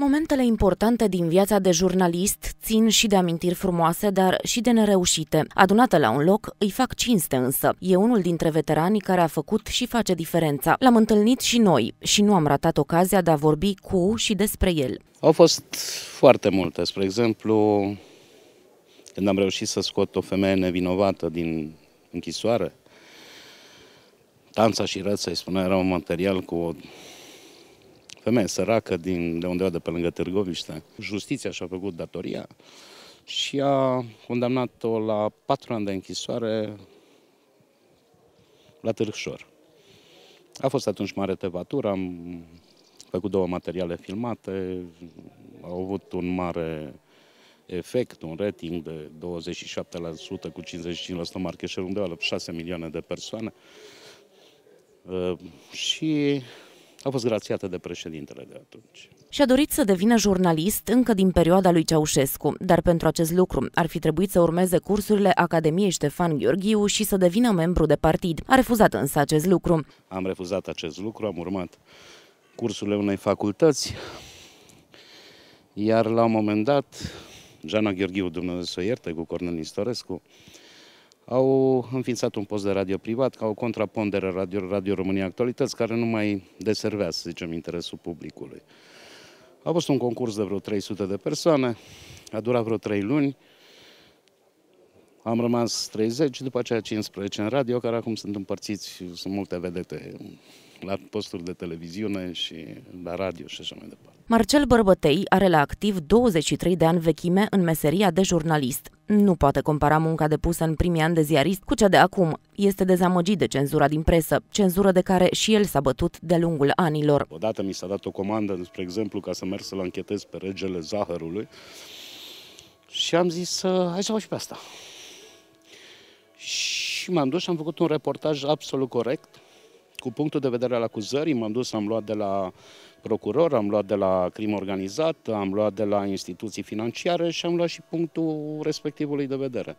Momentele importante din viața de jurnalist țin și de amintiri frumoase, dar și de nereușite. Adunate la un loc, îi fac cinste însă. E unul dintre veteranii care a făcut și face diferența. L-am întâlnit și noi și nu am ratat ocazia de a vorbi cu și despre el. Au fost foarte multe. Spre exemplu, când am reușit să scot o femeie nevinovată din închisoare, Tanța și Răță, îi spunea, era un material cu o femeie săracă de undeva de pe lângă Târgoviște. Justiția și-a făcut datoria și a condamnat-o la 4 ani de închisoare la Târgșor. A fost atunci mare tevatură, am făcut 2 materiale filmate, au avut un mare efect, un rating de 27% cu 55% market share, undeva la 6 milioane de persoane. Și a fost grațiată de președintele de atunci. Și-a dorit să devină jurnalist încă din perioada lui Ceaușescu, dar pentru acest lucru ar fi trebuit să urmeze cursurile Academiei Ștefan Gheorghiu și să devină membru de partid. A refuzat însă acest lucru. Am refuzat acest lucru, am urmat cursurile unei facultăți, iar la un moment dat, Jana Gheorghiu, Dumnezeu să o ierte, cu Cornel Nistorescu, au înființat un post de radio privat ca o contrapondere Radio România Actualități, care nu mai deservea, să zicem, interesul publicului. A fost un concurs de vreo 300 de persoane, a durat vreo 3 luni, am rămas 30, după aceea 15 în radio, care acum sunt împărțiți, sunt multe vedete la posturi de televiziune și la radio și așa mai departe. Marcel Bărbătei are la activ 23 de ani vechime în meseria de jurnalist. Nu poate compara munca depusă în primii ani de ziarist cu cea de acum. Este dezamăgit de cenzura din presă, cenzură de care și el s-a bătut de-a lungul anilor. Odată mi s-a dat o comandă, spre exemplu, ca să merg să-l anchetez pe regele zahărului și am zis, hai să fac și pe asta. Și m-am dus și am făcut un reportaj absolut corect, cu punctul de vedere al acuzării. M-am dus, am luat de la procuror, am luat de la crimă organizată, am luat de la instituții financiare și am luat și punctul respectivului de vedere.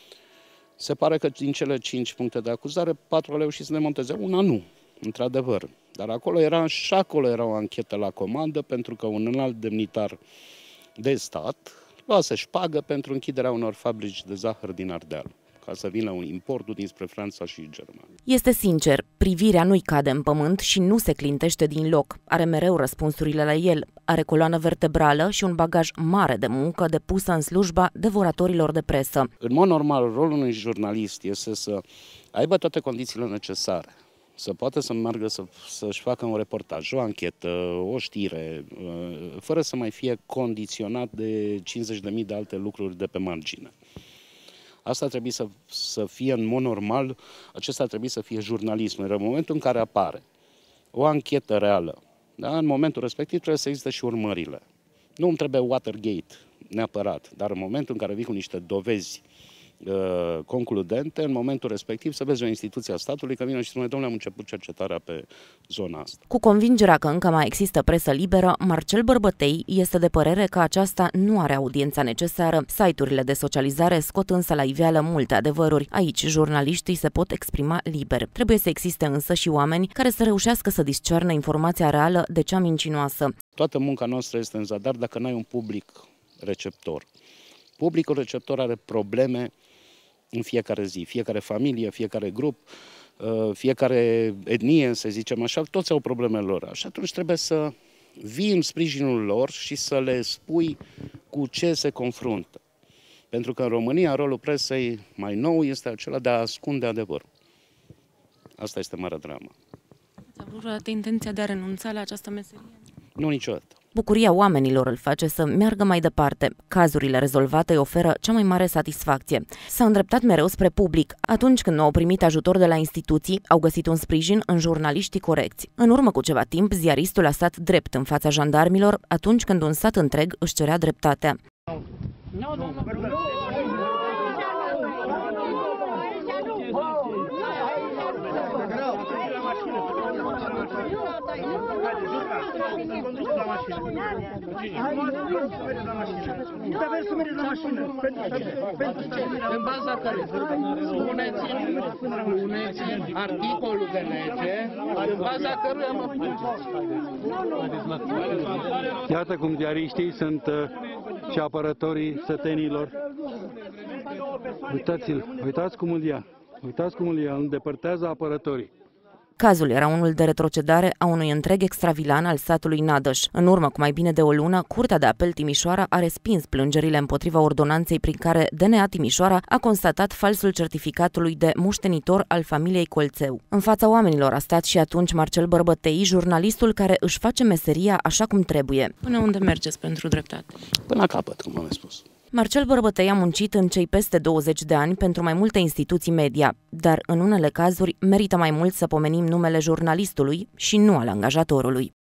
Se pare că din cele 5 puncte de acuzare, 4 au reușit să demonteze, una nu, într-adevăr. Dar acolo era o anchetă la comandă, pentru că un înalt demnitar de stat luase șpagă pentru închiderea unor fabrici de zahăr din Ardeal, ca să vină un importul dinspre Franța și Germania. Este sincer, privirea nu-i cade în pământ și nu se clintește din loc. Are mereu răspunsurile la el. Are coloană vertebrală și un bagaj mare de muncă depusă în slujba devoratorilor de presă. În mod normal, rolul unui jurnalist este să aibă toate condițiile necesare, să poată să meargă să-și facă un reportaj, o anchetă, o știre, fără să mai fie condiționat de 50.000 de alte lucruri de pe margine. Asta trebuie să fie în mod normal, acesta trebuie să fie jurnalismul. În momentul în care apare o anchetă reală, da? În momentul respectiv trebuie să existe și urmările. Nu îmi trebuie Watergate neapărat, dar în momentul în care vii cu niște dovezi concludente, în momentul respectiv să vezi o instituție a statului că vine și spune, domnule, am început cercetarea pe zona asta. Cu convingerea că încă mai există presă liberă, Marcel Bărbătei este de părere că aceasta nu are audiența necesară. Site-urile de socializare scot însă la iveală multe adevăruri. Aici, jurnaliștii se pot exprima liber. Trebuie să existe însă și oameni care să reușească să discearnă informația reală de cea mincinoasă. Toată munca noastră este în zadar dacă n-ai un public receptor. Publicul receptor are probleme în fiecare zi, fiecare familie, fiecare grup, fiecare etnie, să zicem așa, toți au problemele lor. Și atunci trebuie să vii în sprijinul lor și să le spui cu ce se confruntă. Pentru că în România rolul presei mai nou este acela de a ascunde adevărul. Asta este marea dramă. Ați avut vreodată intenția de a renunța la această meserie? Nu, niciodată. Bucuria oamenilor îl face să meargă mai departe. Cazurile rezolvate îi oferă cea mai mare satisfacție. S-a îndreptat mereu spre public. Atunci când nu au primit ajutor de la instituții, au găsit un sprijin în jurnaliștii corecți. În urmă cu ceva timp, ziaristul a stat drept în fața jandarmilor atunci când un sat întreg își cerea dreptatea. În baza care spuneți articolul de lege, în baza căruia mă plângeți. Iată cum ziariștii sunt și apărătorii sătenilor. Uitați cum îl ia. Uitați cum îl ia, îl îndepărtează apărătorii. Cazul era unul de retrocedare a unui întreg extravilan al satului Nadăș. În urmă cu mai bine de o lună, Curtea de Apel Timișoara a respins plângerile împotriva ordonanței prin care DNA Timișoara a constatat falsul certificatului de moștenitor al familiei Colțeu. În fața oamenilor a stat și atunci Marcel Bărbătei, jurnalistul care își face meseria așa cum trebuie. Până unde mergeți pentru dreptate? Până la capăt, cum am spus. Marcel Bărbătei a muncit în cei peste 20 de ani pentru mai multe instituții media, dar în unele cazuri merită mai mult să pomenim numele jurnalistului și nu al angajatorului.